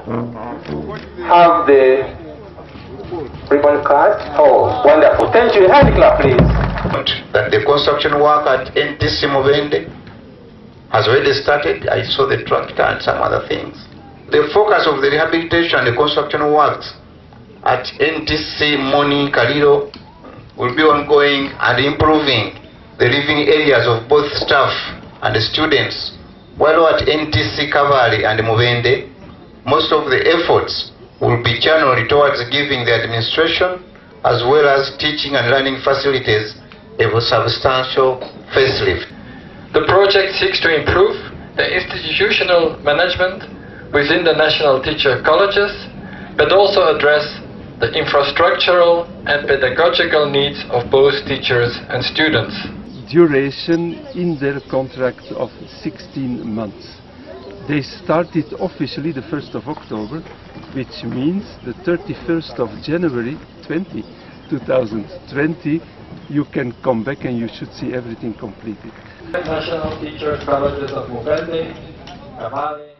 have the ribbon cut? Oh, wonderful. Thank you. Hand clap, please. That the construction work at NTC Movende has already started. I saw the tractor and some other things. The focus of the rehabilitation and the construction works at NTC Moni Kaliro will be ongoing and improving the living areas of both staff and the students. While at NTC Cavalry and Movende, most of the efforts will be channeled towards giving the administration as well as teaching and learning facilities a substantial facelift. The project seeks to improve the institutional management within the national teacher colleges, but also address the infrastructural and pedagogical needs of both teachers and students. Duration in their contract of 16 months. They started officially the 1st of October, which means the 31st of January 2020, you can come back and you should see everything completed. National Teachers Colleges of Movende, Cavalry.